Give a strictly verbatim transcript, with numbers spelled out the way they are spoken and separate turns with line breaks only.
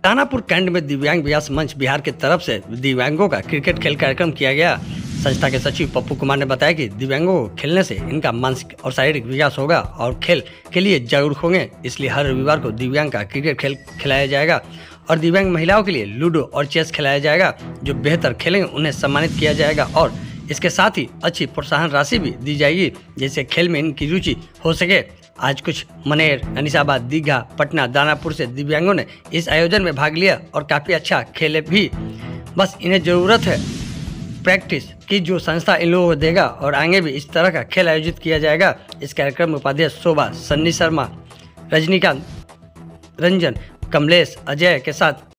Danapur cantt में दिव्यांग विकास मंच बिहार की तरफ से दिव्यांगों का क्रिकेट खेल कार्यक्रम किया गया। संस्था के सचिव पप्पू कुमार ने बताया कि दिव्यांगों को खेलने से इनका मानसिक और शारीरिक विकास होगा और खेल के लिए जागरूक होंगे, इसलिए हर रविवार को दिव्यांग का क्रिकेट खेल खिलाया जाएगा और दिव्यांग महिलाओं के लिए लूडो और चेस खिलाया जाएगा। जो बेहतर खेलेंगे उन्हें सम्मानित किया जाएगा और इसके साथ ही अच्छी प्रोत्साहन राशि भी दी जाएगी, जिससे खेल में इनकी रुचि हो सके। आज कुछ मनेर, अनिसाबाद, दीघा, पटना, दानापुर से दिव्यांगों ने इस आयोजन में भाग लिया और काफ़ी अच्छा खेले भी। बस इन्हें ज़रूरत है प्रैक्टिस की, जो संस्था इन लोगों को देगा और आगे भी इस तरह का खेल आयोजित किया जाएगा। इस कार्यक्रम में उपाध्यक्ष शोभा, सन्नी शर्मा, रजनीकांत, रंजन, कमलेश, अजय के साथ